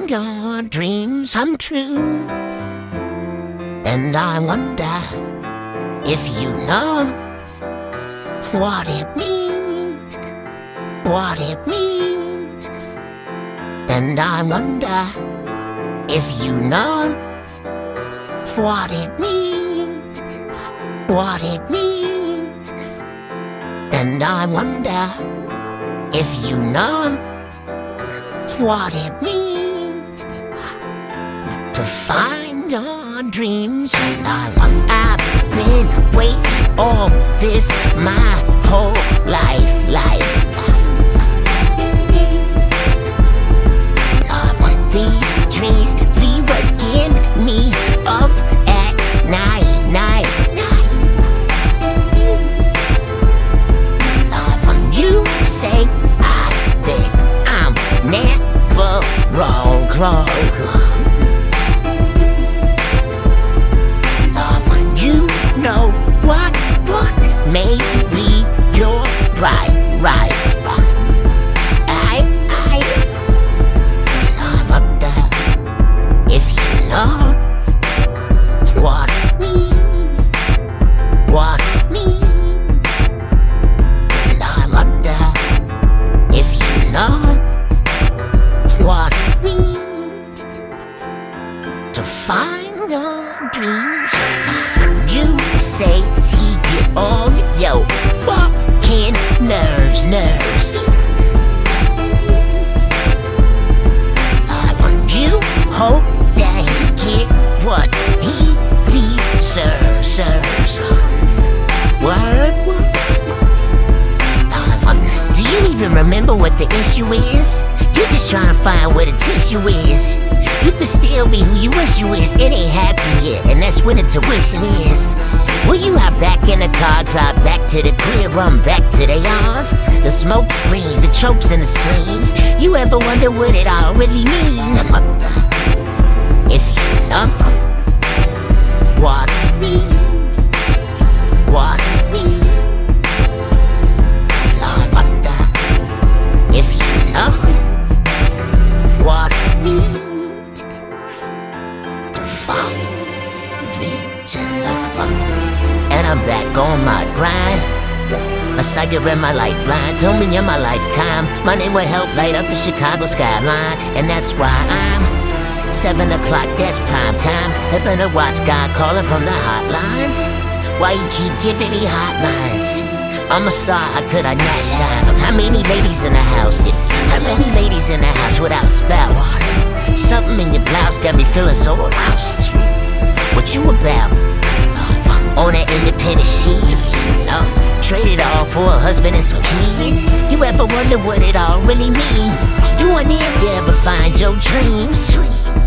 your dreams come true. And I wonder if you know what it means, what it means. And I wonder if you know what it means, what it means. And I wonder if you know what it means to find your dreams. And I've been waiting all this my whole life. I want these dreams be waking me up at night. You say I think I'm never wrong. You know what? Maybe you're right. I wonder if you know what means, what means. What it means to find your dreams. You say he get on your walking nerves. You hope that he get what he deserves. Word. Do you even remember what the issue is? You just trying to find where the tissue is. You can still be who you wish you is. It ain't happened yet, and that's when the tuition is. Will you hop back in the car, drive back to the crib, run back to their arms? The smoke screens, the chokes and the screams. You ever wonder what it all really means? If you know what it means, what it means. If you know what it means to find dreams. And I'm back on my grind. I saw you in my lifeline, told me in my lifetime my name will help light up the Chicago skyline. And that's why I'm 7 o'clock, that's prime time. Having to watch God calling from the hotlines. Why you keep giving me hotlines? I'm a star, how could I not shine? How many ladies in the house? How many ladies in the house without a spouse? Something in your blouse got me feeling so aroused. What you about? On that independent shit? Traded all for a husband and some kids? You ever wonder what it all really means? You wonder if you ever find your dreams?